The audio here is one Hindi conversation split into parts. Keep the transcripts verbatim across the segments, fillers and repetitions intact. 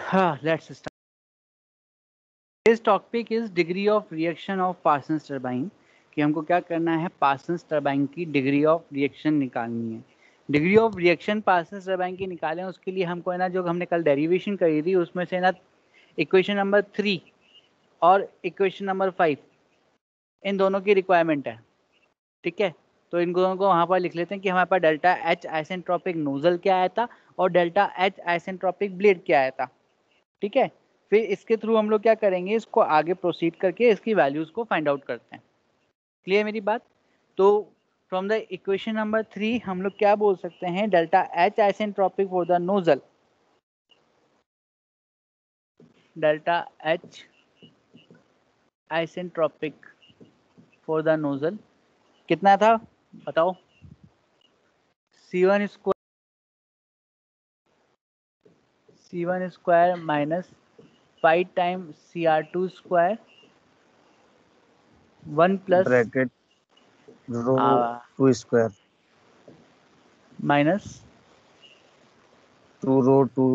हाँ, let's start. This topic is degree of reaction of Parsons turbine. कि हमको क्या करना है, पार्सन्स टर्बाइन की डिग्री ऑफ रिएक्शन निकालनी है. Degree of reaction Parsons turbine की निकालें, उसके लिए हमको है ना, जो हमने कल डेरिवेशन करी थी उसमें से ना इक्वेशन नंबर थ्री और इक्वेशन नंबर फाइव, इन दोनों की रिक्वायरमेंट है. ठीक है, तो इन दोनों को वहाँ पर लिख लेते हैं कि हमारे पास डेल्टा एच आइसेंट्रोपिक नोजल क्या आया था और डेल्टा एच आइसेंट्रोपिक ब्लेड क्या आया था. ठीक है, फिर इसके थ्रू हम लोग क्या करेंगे, इसको आगे प्रोसीड करके इसकी वैल्यूज को फाइंड आउट करते हैं. क्लियर मेरी बात? तो from the equation number three हम लोग क्या बोल सकते हैं, delta H isentropic for the nozzle, delta H isentropic for the nozzle कितना था बताओ. C one square C one square minus five time C R two square one plus bracket rho two square minus two rho two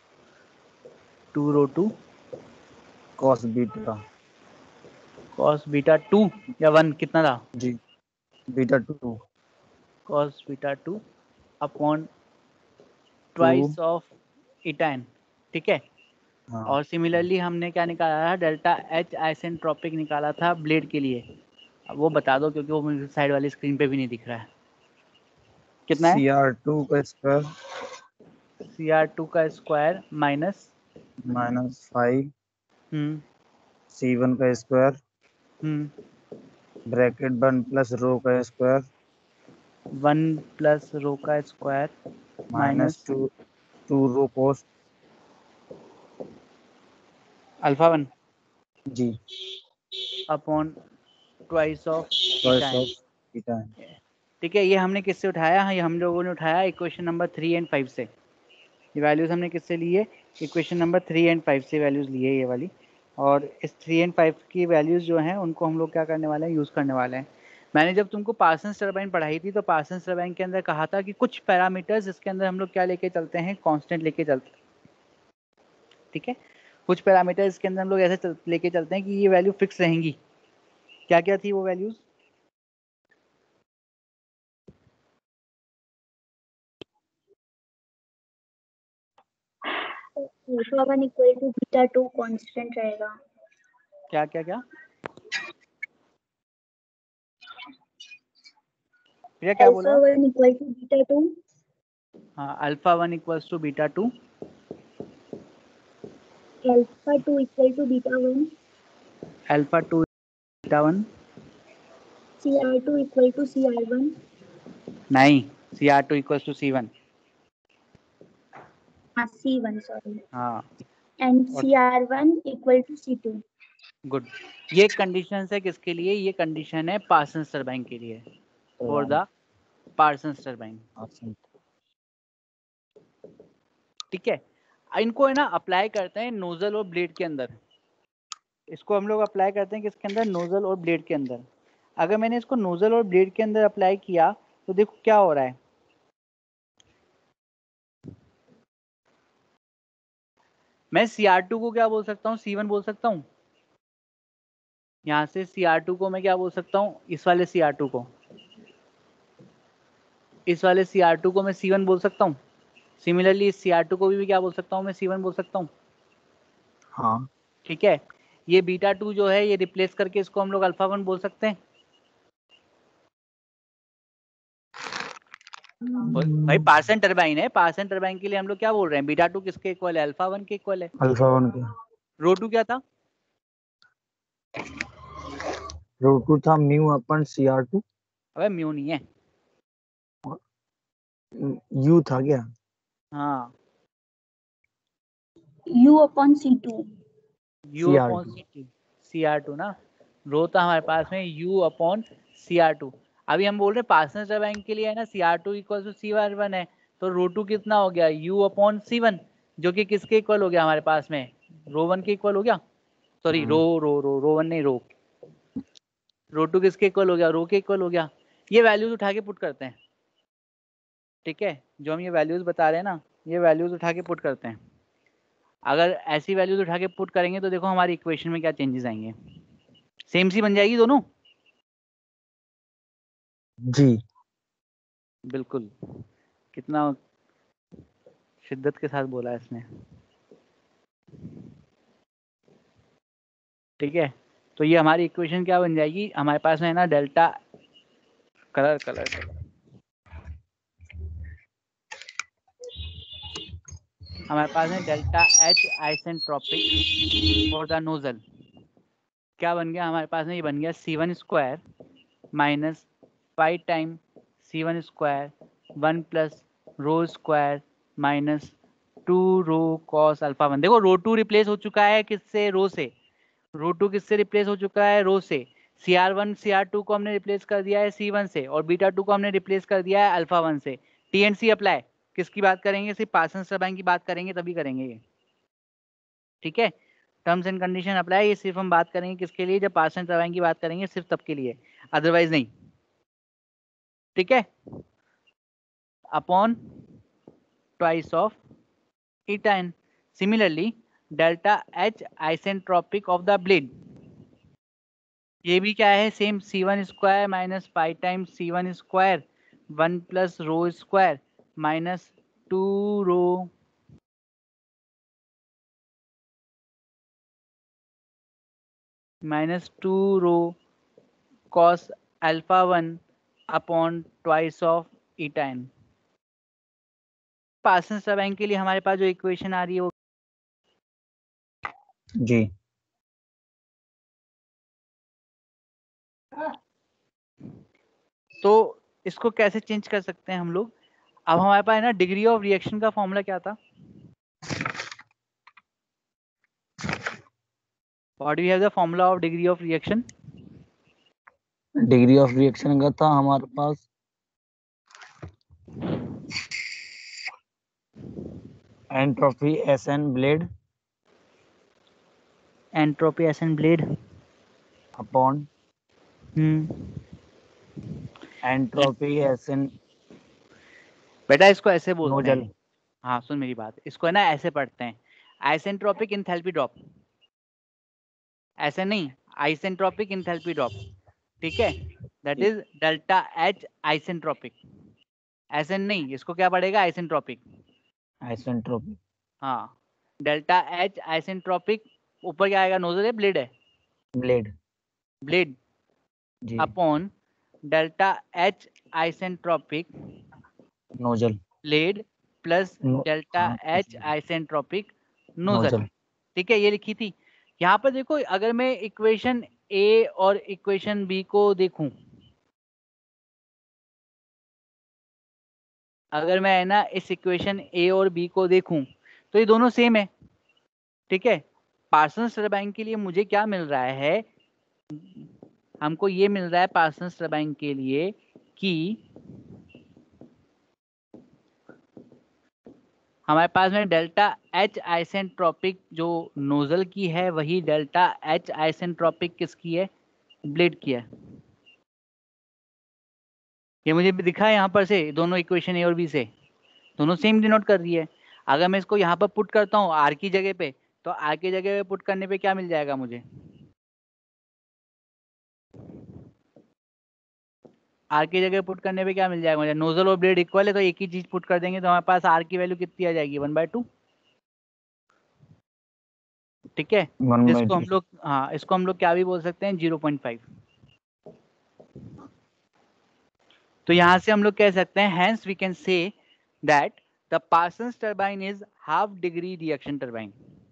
two rho two cos beta cos beta two या वन कितना था, जी beta two cos beta to upon two twice of eta n. ठीक है, हाँ और सिमिलरली हमने क्या निकाला था, डेल्टा एच आइसेंट्रोपिक निकाला था ब्लेड के लिए. अब वो बता दो क्योंकि वो मुझे साइड वाली स्क्रीन पे भी नहीं दिख रहा है. कितना है, सी आर टू का स्क्वायर सी आर टू का square minus minus five hmm C one का square hmm bracket one plus rho का स्क्वायर वन प्लस रो का square minus minus two two rho cos alpha one जी upon twice of choice eta n. Of beta. ठीक है, ये हमने किससे उठाया है, ये हम लोगों ने उठाया equation number three and five से. ये वैल्यूज़ हमने किससे लिए, equation number three and five से वैल्यूज़ लिए ये वाली. और इस थ्री एंड फाइव की वैल्यूज़ जो हैं उनको हम लोग क्या करने वाले हैं, यूज़ करने वाले हैं. मैंने जब तुमको पार्सन्स टर्बाइन पढ़ाई थी तो पार्सन्स टर्बाइन के अंदर कहा था कि कुछ पैरामीटर्स इसके अंदर हम लोग क्या लेके चलते हैं, कांस्टेंट लेके चलते हैं. ठीक है, कुछ पैरामीटर्स इसके अंदर हम लोग ऐसे चल, लेके चलते हैं कि ये वैल्यू फिक्स रहेंगी. क्या क्या थी वो values, alpha one equal to beta two constant रहेगा. क्या क्या क्या प्रिया क्या बोल रहा अल्फा है? One equal to beta two. हाँ, alpha one equals to beta two, alpha two equal to beta one. Alpha two beta one. C R two equal to C R one. नहीं, C R two equals to C one. हाँ सी वन सॉरी. हाँ, एंड और C R one equal to C two. Good. ये कंडीशन है किसके लिए, ये कंडीशन है पार्सन्स टर्बाइन के लिए, फॉर द पार्सन्स टर्बाइन. ठीक है, इनको है ना अप्लाई करते हैं नोजल और ब्लेड के अंदर. इसको हम लोग अप्लाई करते हैं किसके अंदर, नोजल और ब्लेड के अंदर. अगर मैंने इसको नोजल और ब्लेड के अंदर अप्लाई किया तो देखो क्या हो रहा है. मैं सी आर टू को क्या बोल सकता हूँ, सी वन बोल सकता हूँ. यहाँ से सी आर टू को मैं क्या बोल सकता हूँ, इस वाले सी आर टू को, इस वाले सी आर टू को मैं सी वन बोल सकता हूँ. सिमिलरली इस सी आर टू को भी, भी क्या बोल सकता हूँ मैं, सी वन बोल सकता हूँ. हाँ ठीक है, ये बीटा टू जो है ये रिप्लेस करके इसको हम लोग अल्फा वन बोल सकते हैं. भाई पार्सन टर्बाइन है, पार्सन टर्बाइन के लिए हम लोग क्या बोल रहे हैं, बीटा टू किसके इक्वल है, अल्फा वन के इक्वल है. अल्फा वन के. रो टू क्या था, रो टू था mu upon C R two. अबे म्यू नहीं है. यू था क्या? हाँ, U upon C two. U upon C two, C R two ना. रो था हमारे पास में यू अपॉन सी आर टू. अभी हम बोल रहे हैं पार्सन टर्बाइन के लिए है ना, C R two equal to C R one है, तो रो टू कितना हो गया, यू अपॉन सी वन, जो कि किसके इक्वल हो गया हमारे पास में, रो वन के इक्वल हो गया. सॉरी, रो रो रो रो वन नहीं, रो रो टू किसके इक्वल हो गया, रो के इक्वल हो गया. ये वैल्यूज उठा के पुट करते हैं. ठीक है, जो हम ये वैल्यूज बता रहे हैं ना, ये वैल्यूज उठा के पुट करते हैं. अगर ऐसी वैल्यूज उठा के पुट करेंगे तो देखो हमारी इक्वेशन में क्या चेंजेस आएंगे, सेम सी बन जाएगी दोनों। जी बिल्कुल, कितना शिद्दत के साथ बोला है इसने। ठीक है, तो ये हमारी इक्वेशन क्या बन जाएगी, हमारे पास में है ना डेल्टा, कलर कलर कलर हमारे पास है delta H isentropic for the nozzle. क्या बन गया हमारे पास में, ये बन गया C one square minus five time C one square one plus rho square minus two rho cos alpha one. देखो रो टू रिप्लेस हो चुका है किससे, रो से। रो टू किससे रिप्लेस हो चुका है, रो से। C R one C R two को हमने रिप्लेस कर दिया है सी वन से, और बीटा टू को हमने रिप्लेस कर दिया है अल्फा वन से। टी एंड सी अप्लाई, किसकी बात करेंगे, सिर्फ पार्सन्स टर्बाइन की बात करेंगे तभी करेंगे ये। ठीक है, टर्म्स एंड कंडीशन अप्लाई, ये सिर्फ हम बात करेंगे किसके लिए, जब पार्सन्स टर्बाइन की बात करेंगे सिर्फ तब के लिए, अदरवाइज नहीं। ठीक है, upon twice of eta n। Similarly, delta H isentropic of the blade, ये भी क्या है, same C one square minus five times C one square one plus rho square minus two rho minus two rho cos alpha one upon twice of eta n। Parsons turbine के लिए हमारे पास जो इक्वेशन आ रही है वो, जी तो इसको कैसे चेंज कर सकते हैं हम लोग। अब हमारे पास है ना डिग्री ऑफ रिएक्शन का फॉर्मूला क्या था, what do you have the formula of degree of reaction. Degree of reaction का था हमारे पास entropy S N blade entropy S N blade upon hmm entropy S N बेटा इसको ऐसे बोलते नोजल। हैं, हाँ सुन मेरी बात, इसको है ना ऐसे पढ़ते हैं, आइसेंट्रोपिक इंथैल्पी ड्रॉप, ऐसे नहीं, आइसेंट्रोपिक इंथैल्पी ड्रॉप। ठीक है, that is delta H isentropic, ऐसे नहीं, इसको क्या पड़ेगा आइसेंट्रोपिक। आइसेंट्रोपी हाँ, डेल्टा एच आइसेंट्रोपिक, ऊपर क्या आएगा, नोजल है ब्लेड है, ब्लेड ब्लेड जी upon delta H isentropic nozzle blade plus no, delta हाँ, एच आइसेंट्रोपिक नोजल। नोजल ठीक है, ये लिखी थी। यहाँ पर देखो अगर मैं इक्वेशन ए और इक्वेशन बी को देखूं, अगर मैं है ना इस इक्वेशन ए और बी को देखूं तो ये दोनों सेम है। ठीक है, पार्सन्स टर्बाइन के लिए मुझे क्या मिल रहा है, हमको ये मिल रहा है पार्सन्स टर्बाइन के लिए कि हमारे पास में डेल्टा एच आइसेंट्रोपिक जो नोजल की है वही डेल्टा एच आइसेंट्रोपिक किसकी है, ब्लेड की है। ये मुझे भी दिखा है यहाँ पर से, दोनों इक्वेशन ए और बी से दोनों सेम डिनोट कर रही है। अगर मैं इसको यहाँ पर पुट करता हूँ आर की जगह पे, तो आर की जगह पे पुट करने पे क्या मिल जाएगा मुझे, आर की जगह पुट करने पे क्या मिल जाएगा मुझे, नोजल और ब्लेड इक्वल है तो एक ही चीज पुट कर देंगे तो हमारे पास आर की वैल्यू कितनी आ जाएगी, वन बाय टू। ठीक है, वन बाई जिसको हम टू लोग, हाँ इसको हम लोग क्या भी बोल सकते हैं, जीरो पॉइंट फाइव। तो यहां से हम लोग कह सकते हैं hence we can say that the Parsons turbine is half degree reaction turbine.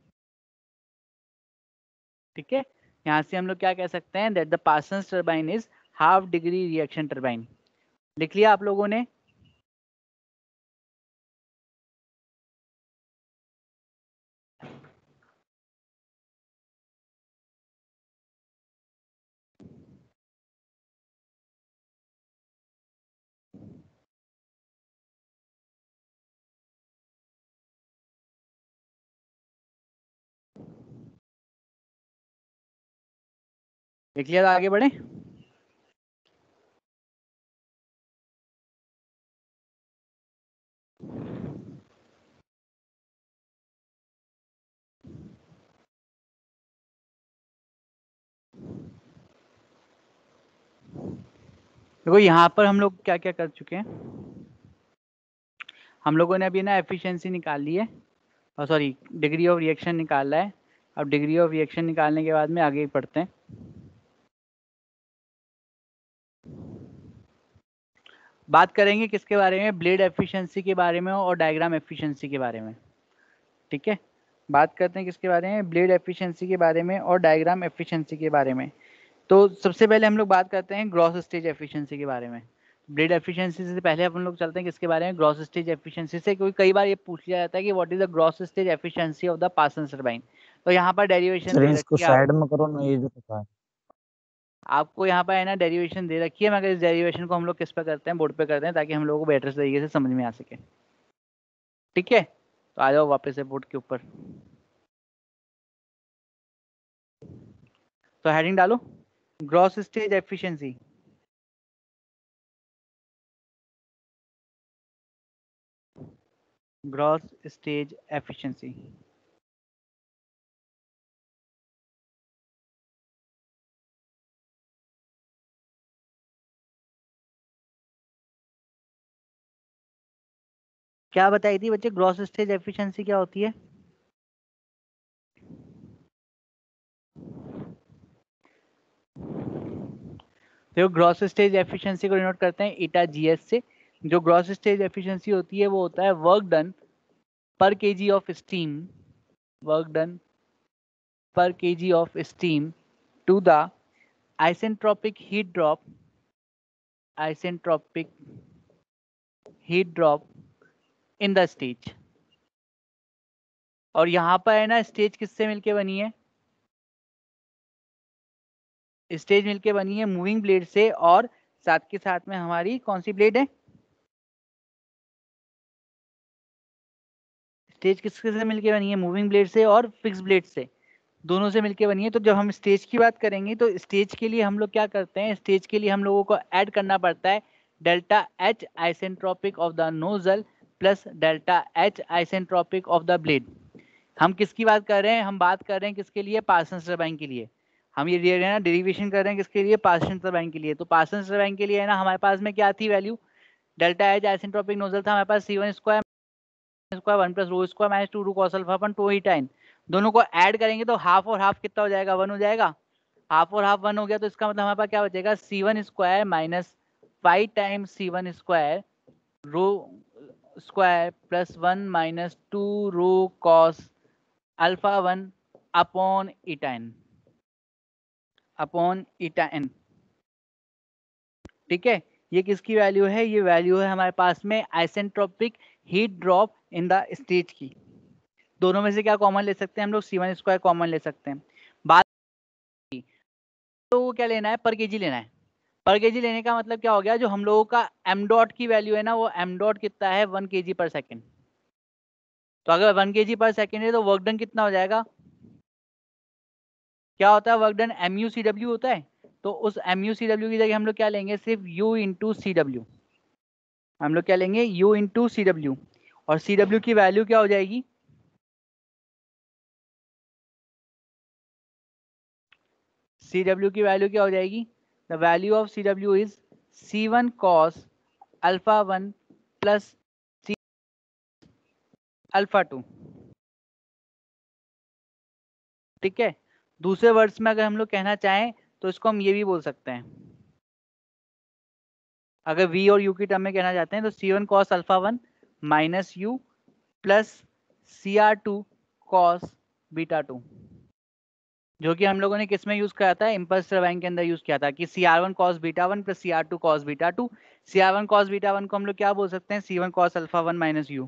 ठीक है, यहां से हम लोग क्या कह सकते हैं, that the Parsons turbine is half degree reaction turbine. लिख लिया आप लोगों ने। लिख लिया, तो आगे बढ़े। देखो यहाँ पर हम लोग क्या क्या कर चुके हैं, हम लोगों ने अभी ना एफिशिएंसी निकाल ली है, और सॉरी डिग्री ऑफ रिएक्शन निकाला है। अब डिग्री ऑफ रिएक्शन निकालने के बाद में आगे पढ़ते हैं। बात करेंगे किसके बारे में, ब्लेड एफिशिएंसी के बारे में और डायग्राम एफिशिएंसी के बारे में। ठीक है, बात करते हैं किसके बारे में, ब्लेड एफिशिएंसी के बारे में और डायग्राम एफिशिएंसी के बारे में। तो सबसे पहले हम लोग बात करते हैं ग्रॉस स्टेज एफिशिएंसी के बारे में। ब्लेड एफिशिएंसी से पहले अपन लोग चलते हैं किसके बारे में, ग्रॉस स्टेज एफिशिएंसी से, क्योंकि कई बार ये पूछ लिया जाता है कि what is the gross stage efficiency of the Parsons turbine. तो यहाँ पर डेरिवेशन सर दे इसको रखी है, साइड में करो ना, ये जो लिखा है आपको यहाँ पर है ना डेरिवेशन दे रखी है, मगर इस डेरिवेशन को हम लोग किस पे करते हैं, बोर्ड पे करते हैं, ताकि हम लोगों को बेटर तरीके से समझ में आ सके। ठीक है, तो आ जाओ वापस से बोर्ड के ऊपर। तो हेडिंग डालो, gross stage efficiency. Gross stage efficiency क्या बताई थी बच्चे, ग्रॉस स्टेज एफिशिएंसी क्या होती है? तो ग्रॉस स्टेज एफिशिएंसी को डिनोट करते हैं ईटा जीएस से। जो ग्रॉस स्टेज एफिशिएंसी होती है वो होता है वर्क डन पर kg of steam, work done पर kg of steam to the isentropic heat drop, isentropic heat drop in the stage. और यहाँ पर है ना स्टेज किससे मिलके बनी है, स्टेज मिलके बनी है मूविंग ब्लेड से, और साथ के साथ में हमारी कौन सी ब्लेड है, स्टेज किसके से मिलके बनी है, मूविंग ब्लेड से और फिक्स ब्लेड से, दोनों से मिलके बनी है। तो जब हम स्टेज की बात करेंगे तो स्टेज के लिए हम लोग क्या करते हैं, स्टेज के लिए हम लोगों को ऐड करना पड़ता है delta H isentropic of the nozzle plus delta H isentropic of the blade. हम किसकी बात कर रहे हैं, हम बात कर रहे हैं किसके लिए, पार्सन्स टरबाइन के लिए। हम ये है ना डेरिवेशन कर रहे हैं किसके लिए, पार्सन्स टरबाइन के लिए। तो पार्सन्स टरबाइन के लिए है ना हमारे पास में क्या थी value, delta H isentropic nozzle था हमारे पास C one square square one plus rho square minus two rho cos alpha upon two eta n. दोनों को ऐड करेंगे तो हाफ और हाफ कितना हो जाएगा, वन हो जाएगा। हाफ और हाफ वन हो गया तो इसका मतलब हमारे पास क्या बचेगा, C one square minus five times C one square rho square plus one minus two rho cos alpha one upon eta n, upon eta n. ठीक है, ये किसकी वैल्यू है, ये वैल्यू है हमारे पास में isentropic heat drop in the stage की। दोनों में से क्या कॉमन ले सकते हैं हम लोग, सी वन स्क्वायर कॉमन ले सकते हैं। बात तो क्या लेना है, पर केजी लेना है। पर केजी लेने का मतलब क्या हो गया, जो हम लोगों का एम डॉट की वैल्यू है ना, वो एम डॉट कितना है, वन केजी पर सेकेंड। तो अगर वन केजी पर सेकेंड है तो वर्क डन कितना हो जाएगा, क्या होता है work done, M U C W होता है। तो उस एम यू सी डब्ल्यू की जगह हम लोग क्या लेंगे, सिर्फ यू इंटू सी डब्ल्यू। हम लोग क्या लेंगे, यू इंटू सी डब्ल्यू। और सी डब्ल्यू की वैल्यू क्या हो जाएगी, सी डब्ल्यू की वैल्यू क्या हो जाएगी, the value of C W is C one cos alpha one plus C alpha two. ठीक है, दूसरे वर्ड्स में अगर हम लोग कहना चाहें तो इसको हम ये भी बोल सकते हैं, अगर v और u की टर्म में कहना चाहते हैं तो C one cos alpha one minus U plus C R two cos beta two, जो कि हम लोगों ने किस में यूज किया था, इम्पल्स टरबाइन के अंदर यूज किया था कि C R one cos beta one plus C R two cos beta two. C R one cos beta one को हम लोग क्या बोल सकते हैं, C one cos alpha one minus U.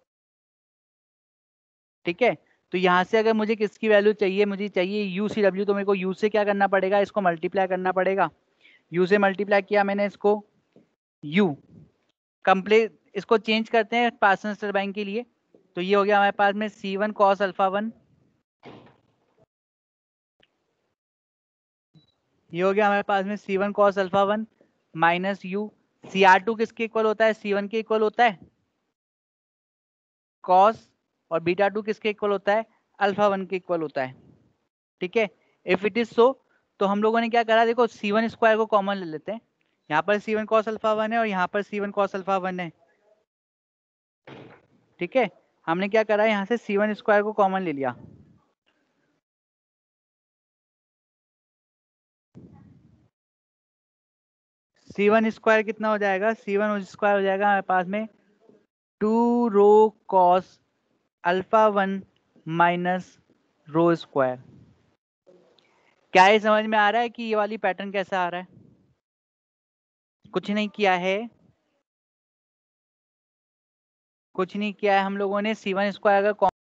ठीक है, तो यहाँ से अगर मुझे किसकी वैल्यू चाहिए, मुझे चाहिए यू सी डब्ल्यू, तो मेरे को यू से क्या करना पड़ेगा, इसको मल्टीप्लाई करना पड़ेगा। यू से मल्टीप्लाई किया मैंने इसको, यू कंप्लीट, इसको चेंज करते हैं पार्सन्स टरबाइन के लिए। तो ये हो गया हमारे पास में C one cos alpha one, ये हो गया हमारे पास में C one cos alpha one minus U. C R two किसके इक्वल होता है, सी वन के इक्वल होता है कॉस, और बीटा टू किसके इक्वल होता है, अल्फा वन के इक्वल होता है। ठीक है, इफ इट इज सो, तो हम लोगों ने क्या करा, देखो सी वन स्क्वायर को कॉमन ले लेते हैं, यहाँ पर C one cos alpha one है और यहाँ पर C one cos alpha one है। ठीक है, हमने क्या करा, यहाँ से सी वन स्क्वायर को कॉमन ले लिया। सी वन स्क्वायर कितना हो जाएगा, सी वन स्क्वायर हो जाएगा हमारे पास में two rho cos alpha one minus rho square. क्या ये समझ में आ रहा है कि ये वाली पैटर्न कैसा आ रहा है? कुछ नहीं किया है, कुछ नहीं किया है हम लोगों ने। सी वन स्क्वायर का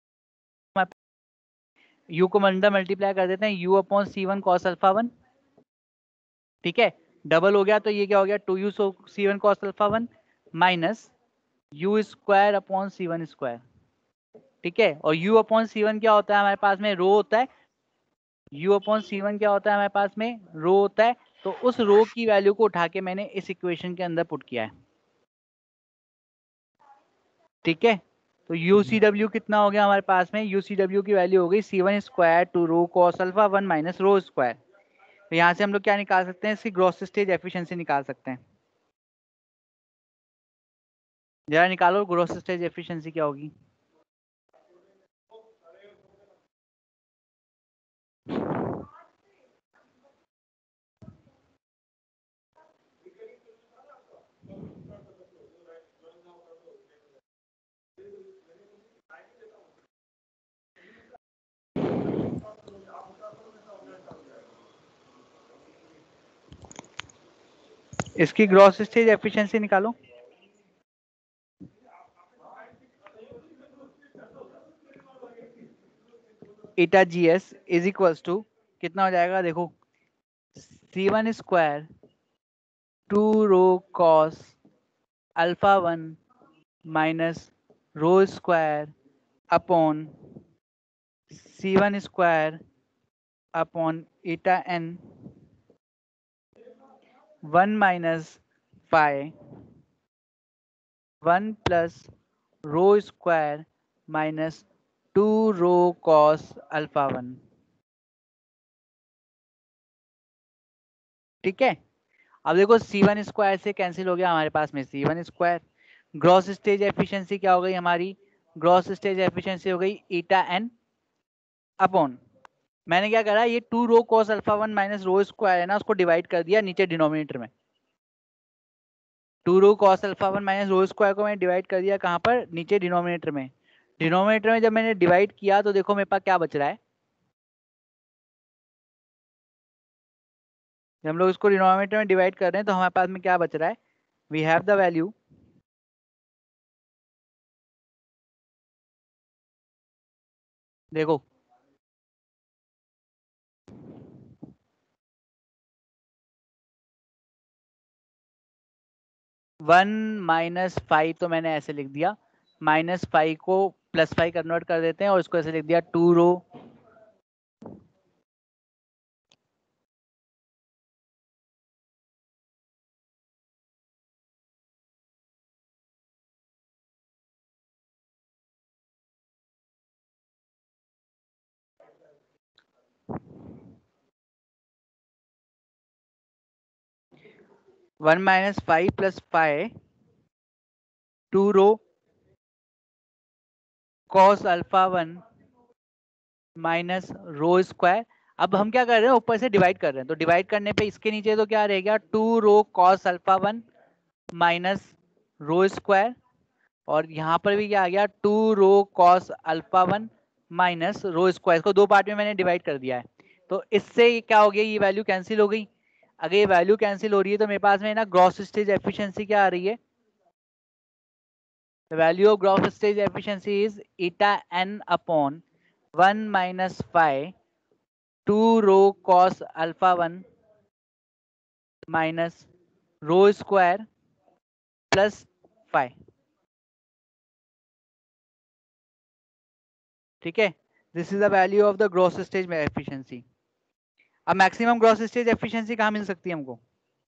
यू को अंदर मल्टीप्लाई कर देते हैं, U upon C one cos alpha one. ठीक है, डबल हो गया तो ये क्या हो गया, two U C one cos alpha one minus U square upon C one square. ठीक है, और u अपॉन सी वन क्या होता है हमारे पास में, रो होता है। u अपॉन सी वन क्या होता है हमारे पास में, रो होता है। तो उस रो की वैल्यू को उठा के मैंने इस इक्वेशन के अंदर पुट किया है। ठीक है, तो यू सी डब्ल्यू कितना हो गया हमारे पास में, यू सी डब्ल्यू की वैल्यू हो गई C one square two rho cos alpha one minus rho square. तो यहाँ से हम लोग क्या निकाल सकते हैं, इसकी ग्रॉस स्टेज एफिशिएंसी निकाल सकते हैं। जरा निकालो ग्रॉस स्टेज एफिशिएंसी क्या होगी। इसकी ग्रॉस स्टेज एफिशिएंसी निकालो। Eta G S is equals to कितना हो जाएगा, देखो C one square two rho cos alpha one minus rho square upon C one square upon eta N one minus five one plus rho square minus two rho cos alpha one. ठीक है, अब देखो सी वन स्क्वायर से कैंसिल हो गया हमारे पास में C one square. Gross stage efficiency क्या हो गई हमारी, ग्रॉस स्टेज एफिशिएंसी हो गई ईटा एन अपॉन, मैंने क्या करा, ये two rho cos alpha one minus rho square है ना, उसको डिवाइड कर दिया नीचे डिनोमिनेटर में। Two rho cos alpha one minus rho square को मैंने डिवाइड कर दिया कहाँ पर, नीचे डिनोमिनेटर में। डिनोमिनेटर में जब मैंने डिवाइड किया तो देखो मेरे पास क्या बच रहा है, जब हम लोग इसको डिनोमिनेटर में डिवाइड कर रहे हैं तो हमारे पास में क्या बच रहा है, वी हैव द वैल्यू देखो वन माइनस फाइव, तो मैंने ऐसे लिख दिया, माइनस फाइव को प्लस फाइव कन्वर्ट कर देते हैं और इसको ऐसे लिख दिया two rho one minus five plus five two rho cos alpha one minus rho square. अब हम क्या कर रहे हैं, ऊपर से डिवाइड कर रहे हैं, तो डिवाइड करने पे इसके नीचे तो क्या रह गया, two rho cos alpha one minus rho square, और यहाँ पर भी क्या आ गया, two rho cos alpha one minus rho square. इसको दो पार्ट में मैंने डिवाइड कर दिया है, तो इससे क्या हो गया, ये वैल्यू कैंसिल हो गई। अगर ये वैल्यू कैंसिल हो रही है तो मेरे पास में ना ग्रॉस स्टेज एफिशिएंसी क्या आ रही है, the value of gross stage efficiency is eta n upon one minus phi two rho cos alpha one minus rho square plus phi। ठीक है, this is the value of the gross stage efficiency. अब मैक्सिमम ग्रॉस स्टेज एफिशिएंसी कहाँ मिल सकती है हमको,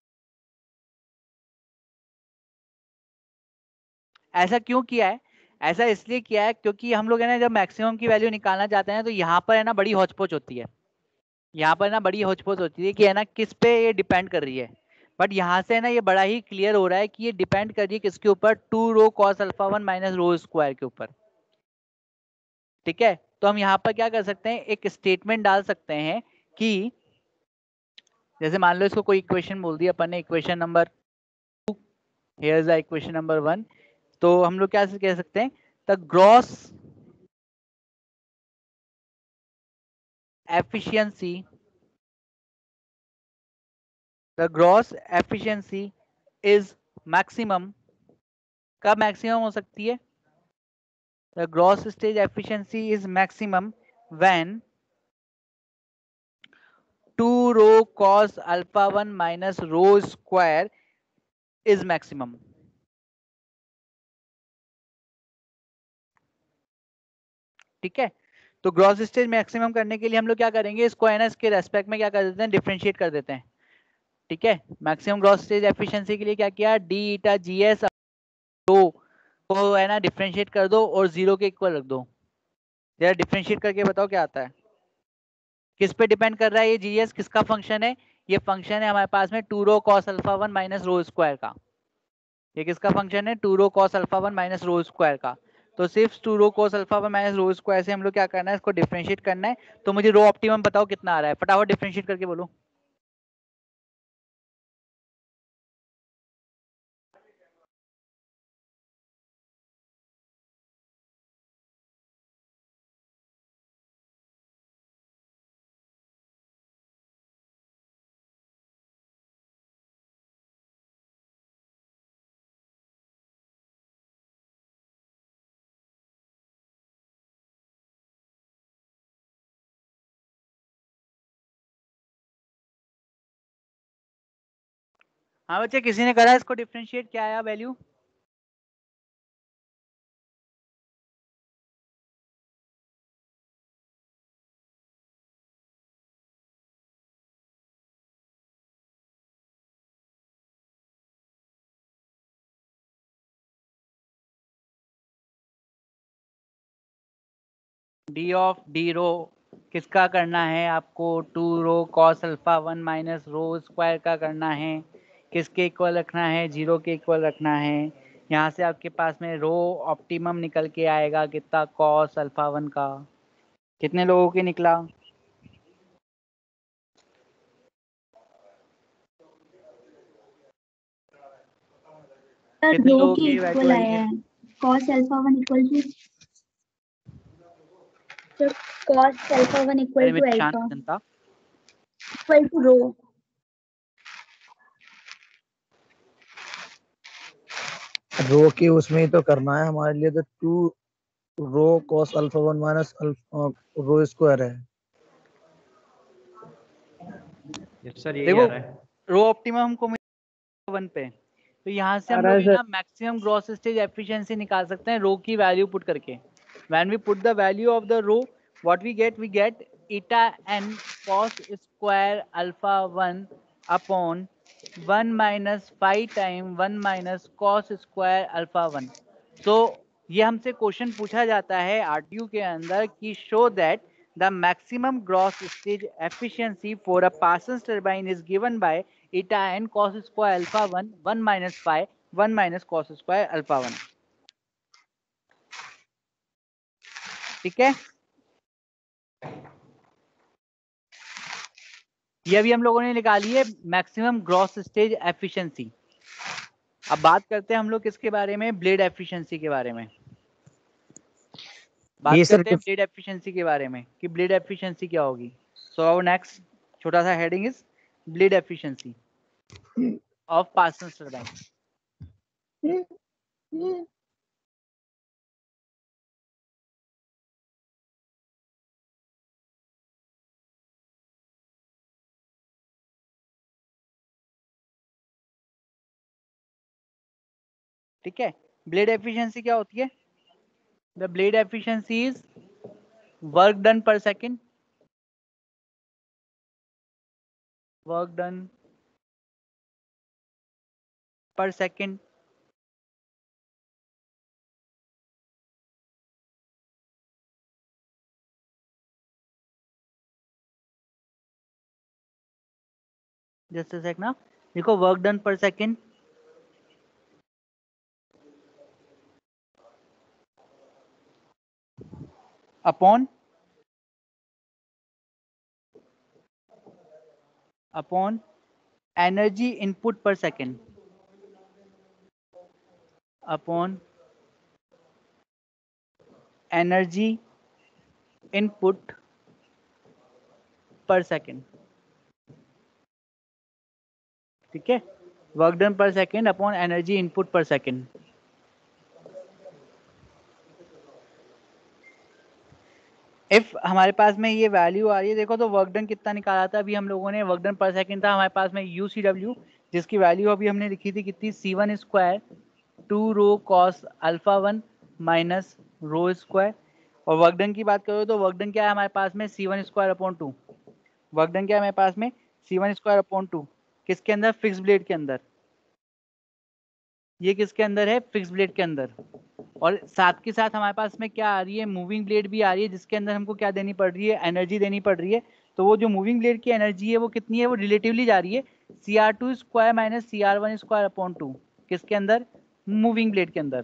ऐसा क्यों किया है, ऐसा इसलिए किया है क्योंकि हम लोग है ना जब मैक्सिमम की वैल्यू निकालना चाहते हैं तो यहाँ पर है ना बड़ी हौच-पौच होती है, यहाँ पर ना बड़ी हौच-पौच होती है कि है ना किस पे ये डिपेंड कर रही है। बट यहाँ से ना ये बड़ा ही क्लियर हो रहा है कि ये डिपेंड कर रही है किसके ऊपर, two rho cos alpha one minus rho square के ऊपर। ठीक है, तो हम यहाँ पर क्या कर सकते हैं, एक स्टेटमेंट डाल सकते हैं कि जैसे मान लो इसको कोई इक्वेशन बोल दिया अपन ने, equation number two, here is the equation number one, तो हम लोग क्या कह सकते हैं, the gross efficiency the gross efficiency is maximum. कब मैक्सिमम हो सकती है, the gross stage efficiency is maximum when two rho cos alpha one minus rho square is maximum. ठीक है, तो ग्रॉस स्टेज मैक्सिमम करने के लिए हम लोग क्या करेंगे, इसको है ना इसके रेस्पेक्ट में क्या कर देते हैं, डिफरेंशिएट कर देते हैं। ठीक है, मैक्सिमम ग्रॉस स्टेज एफिशिएंसी के लिए क्या किया, डी ईटा जी एस रो को है ना डिफरेंशिएट कर दो और जीरो के इक्वल रख दो। जरा डिफरेंशिएट करके बताओ क्या आता है, किस पे डिपेंड कर रहा है ये जीएस, किसका फंक्शन है, ये फंक्शन है हमारे पास में two rho cos alpha one minus rho square का। ये किसका फंक्शन है, two rho cos alpha one minus rho square का। तो सिर्फ two rho cos alpha one minus rho square से हम लोग क्या करना है, इसको डिफरेंशिएट करना है। तो मुझे रो ऑप्टिमम बताओ कितना आ रहा है, फटाफट डिफरेंशिएट करके बोलो। हाँ बच्चे, किसी ने करा इसको डिफरेंशिएट, क्या आया value, d of d rho किसका करना है आपको, two rho cos alpha one minus rho square का करना है। किसके इक्वल रखना है, जीरो के इक्वल रखना है। यहाँ से आपके पास में रो ऑप्टिमम निकल के आएगा कितना, कॉस अल्फा वन का। कितने लोगों के निकला, सर कितने दो लोगों के की वैल्यू इक्वल आई आया है, है, cos alpha one equal to, sir cos alpha one equal अरे टू मैं शांत अल्फा जनता, इक्वल टू रो। रो के उसमें ही तो करना है हमारे लिए, तो two rho cos alpha one minus rho square है। सर यही देखो आ रहा है। रो ऑप्टिमम हमको वन पे, तो यहाँ से हम लोग है ना मैक्सिमम ग्रॉस स्टेज एफिशिएंसी निकाल सकते हैं रो की वैल्यू पुट करके। When we put the value of the rho, what we get, we get eta n cos square alpha one upon one minus five time one minus cos square alpha one. So ये हमसे क्वेश्चन पूछा जाता है आरटीयू के अंदर कि show that the maximum gross stage efficiency for a Parsons turbine is given by eta n cos square alpha one one minus phi one minus cos square alpha one. ठीक है, ये अभी हम लोगों ने निकाली है मैक्सिमम ग्रॉस स्टेज एफिशिएंसी। अब बात करते हैं हम लोग किसके बारे में, ब्लेड एफिशिएंसी के बारे में। बात ये सर करते हैं ब्लेड एफिशिएंसी के बारे में कि ब्लेड एफिशिएंसी क्या होगी। सो आवर नेक्स्ट छोटा सा heading is blade efficiency of Parsons turbine. ठीक है, ब्लेड एफिशिएंसी क्या होती है, the blade efficiency is work done per second, work done per second just a sec ना, देखो work done per second upon upon energy input per second upon energy input per second. ठीक है, work done per second upon energy input per second. If हमारे पास में ये वैल्यू आ रही है, देखो तो वर्क डन कितना निकाला था अभी हम लोगों ने, वर्क डन पर सेकेंड था हमारे पास में यू सी डब्ल्यू, जिसकी वैल्यू अभी हमने लिखी थी कितनी, C one square two rho cos alpha one minus rho square. और वर्क डन की बात करो तो वर्क डन क्या है हमारे पास में, C one square upon two. Work done क्या है हमारे पास में, C one square upon two, किसके अंदर, फिक्स ब्लेड के अंदर। ये किसके अंदर है, फिक्स ब्लेड के अंदर। और साथ के साथ हमारे पास में क्या आ रही है, मूविंग ब्लेड भी आ रही है, जिसके अंदर हमको क्या देनी पड़ रही है, एनर्जी देनी पड़ रही है। तो वो जो मूविंग ब्लेड की एनर्जी है वो कितनी है, वो रिलेटिवली जा रही है C R two square minus C R one square upon two, किसके अंदर, मूविंग ब्लेड के अंदर।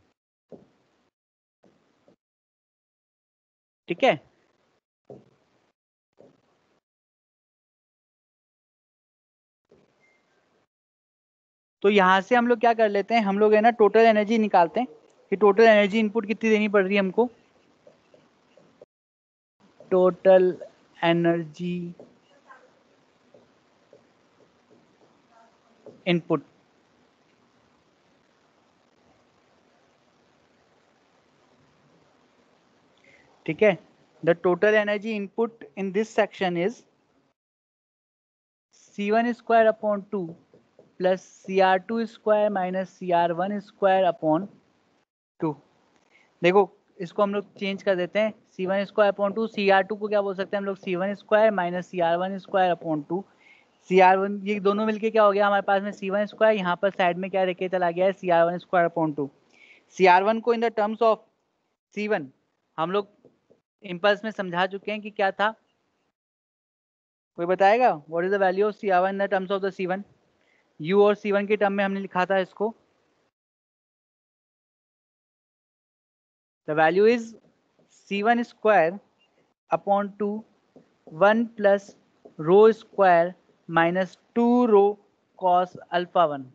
ठीक है, तो यहां से हम लोग क्या कर लेते हैं, हम लोग है ना टोटल एनर्जी निकालते हैं कि टोटल एनर्जी इनपुट कितनी देनी पड़ रही है हमको, टोटल एनर्जी इनपुट। ठीक है, the total energy input in this section is C one square upon two plus C R two square minus C R one square upon two. देखो इसको हम लोग चेंज कर देते हैं, C one square upon two, C R two को क्या बोल सकते हैं हम लोग, C one square minus C R one square upon two. C R one ये दोनों मिलके क्या हो गया हमारे पास में, सी वन स्क्वायर, यहाँ पर साइड में क्या लेके चला गया है, C R one square upon two. C R one को in the terms of C one हम लोग इम्पल्स में समझा चुके हैं कि क्या था, कोई बताएगा, what is the value of C R one in the terms of the C one. U और सी वन के टर्म में हमने लिखा था इसको, the value is C one square upon two one plus rho square minus two rho cos alpha one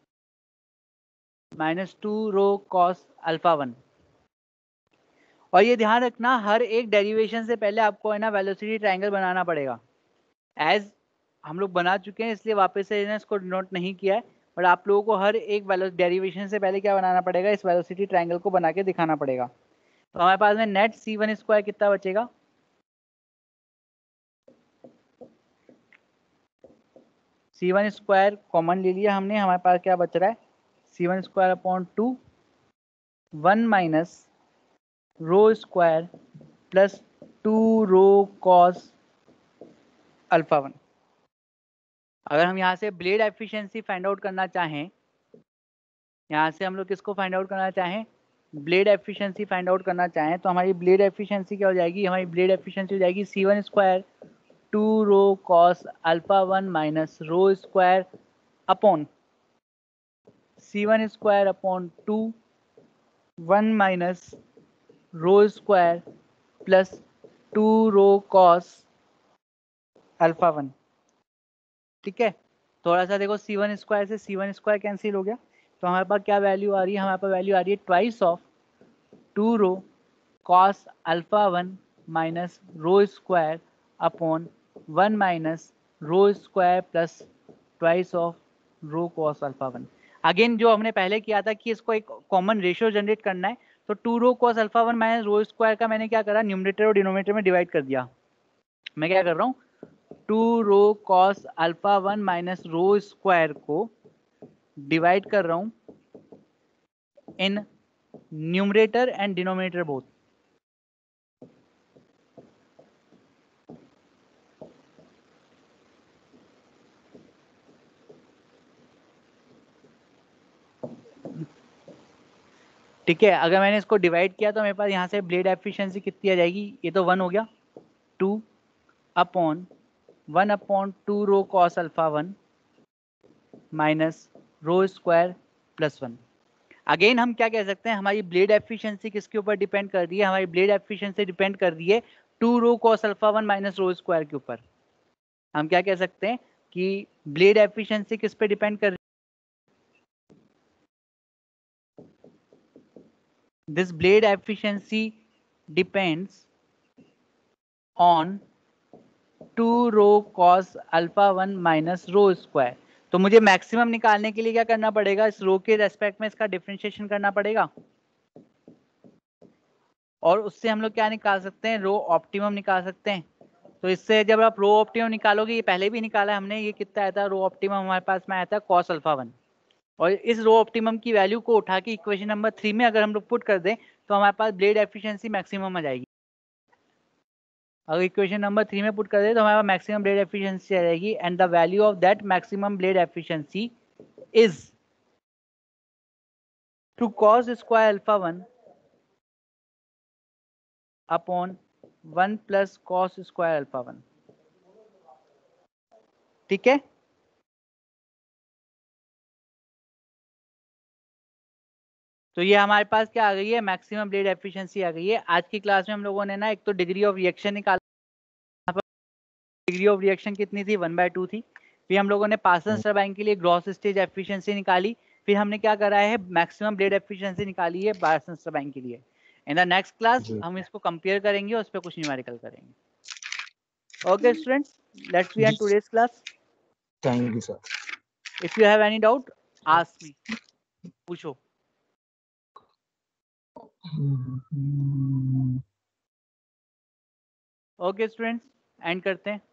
minus two rho cos alpha one. और ये ध्यान रखना हर एक डेरिवेशन से पहले आपको है ना वेलोसिटी ट्रायंगल बनाना पड़ेगा। एज हम लोग बना चुके हैं इसलिए वापस से इसको नोट नहीं किया है, बट आप लोगों को हर एक डेरिवेशन से पहले क्या बनाना पड़ेगा, इस वेलोसिटी ट्रायंगल को बना के दिखाना पड़ेगा। तो हमारे पास में नेट सी वन स्क्वायर कितना बचेगा, सी वन स्क्वायर कॉमन ले लिया हमने, हमारे पास क्या बच रहा है, C one square upon two one minus rho square plus two rho cos alpha one. अगर हम यहाँ से ब्लेड एफिशिएंसी फाइंड आउट करना चाहें, यहाँ से हम लोग किसको फाइंड आउट करना चाहें, ब्लेड एफिशिएंसी फाइंड आउट करना चाहें, तो हमारी ब्लेड एफिशिएंसी क्या हो जाएगी, हमारी ब्लेड एफिशिएंसी हो जाएगी C one square two rho cos alpha one minus rho square upon C one square upon two one minus rho square plus two rho cos alpha one. ठीक है, थोड़ा सा देखो सी वन स्क्वायर से सी वन स्क्वायर कैंसिल हो गया, तो हमारे पास क्या वैल्यू आ रही है, हमारे पास वैल्यू आ रही है twice of two rho cos alpha one minus rho square upon one minus rho square plus twice of rho cos alpha one. Again जो हमने पहले किया था कि इसको एक कॉमन रेशियो जनरेट करना है, तो two rho cos alpha one minus rho square का मैंने क्या करा, न्यूमरेटर और डिनोमिनेटर में डिवाइड कर दिया। मैं क्या कर रहा हूँ, two rho cos alpha one minus rho square को डिवाइड कर रहा हूँ in numerator and denominator both. ठीक है, अगर मैंने इसको डिवाइड किया तो मेरे पास यहाँ से ब्लेड एफिशिएंसी कितनी आ जाएगी, ये तो वन हो गया, two upon one upon two rho cos alpha one minus rho square plus one. Again हम क्या कह सकते हैं, हमारी ब्लेड एफिशिएंसी किसके ऊपर डिपेंड कर रही है, हमारी ब्लेड एफिशिएंसी डिपेंड कर रही है two rho cos alpha one minus rho square के ऊपर। हम क्या कह सकते हैं कि ब्लेड एफिशिएंसी किस पे डिपेंड कर रही है, this blade efficiency depends on two rho cos alpha one minus rho square. तो मुझे मैक्सिमम निकालने के लिए क्या करना पड़ेगा, इस रो के रेस्पेक्ट में इसका डिफरेंशिएशन करना पड़ेगा, और उससे हम लोग क्या निकाल सकते हैं, रो ऑप्टिमम निकाल सकते हैं। तो इससे जब आप रो ऑप्टिमम निकालोगे, ये पहले भी निकाला है हमने, ये कितना आया था, रो ऑप्टिमम हमारे पास में आया था कॉस अल्फा वन, और इस रो ऑप्टिमम की वैल्यू को उठा के इक्वेशन नंबर थ्री में अगर हम लोग पुट कर दें तो हमारे पास ब्लेड एफिशिएंसी मैक्सिमम आ जाएगी। अगर इक्वेशन नंबर थ्री में पुट कर दे तो हमारे पास मैक्सिमम ब्लेड एफिशिएंसी आ जाएगी, and the value of that maximum blade efficiency is two cos square alpha one upon one plus cos square alpha one. ठीक है, तो ये हमारे पास क्या आ गई है, मैक्सिमम ब्लेड एफिशिएंसी आ गई है। आज की क्लास में हम लोगों ने ना एक तो डिग्री ऑफ रिएक्शन निकाला, डिग्री ऑफ रिएक्शन कितनी थी, वन बाय टू थी। फिर हम लोगों ने पार्सन टरबाइन के लिए ग्रॉस स्टेज एफिशिएंसी निकाली। फिर हमने क्या करा है, मैक्सिमम ब्लेड एफिशिएंसी निकाली है पार्सन टरबाइन के लिए। इन द नेक्स्ट क्लास हम इसको कंपेयर करेंगे और उस पर कुछ न्यूमेरिकल करेंगे। Okay students, let's be and today's class. Thank you sir. If you have any doubt ask me, पूछो। ओके स्टूडेंट्स, एंड करते हैं।